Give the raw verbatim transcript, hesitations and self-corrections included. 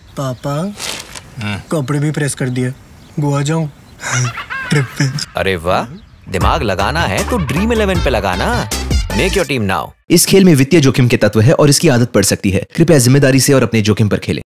पापा कपड़े भी प्रेस कर दिए, गोवा जाऊं ट्रिप पे। अरे वाह, दिमाग लगाना है तो ड्रीम इलेवन पे लगाना। Make your team now. इस खेल में वित्तीय जोखिम के तत्व है और इसकी आदत पड़ सकती है। कृपया जिम्मेदारी से और अपने जोखिम पर खेलें।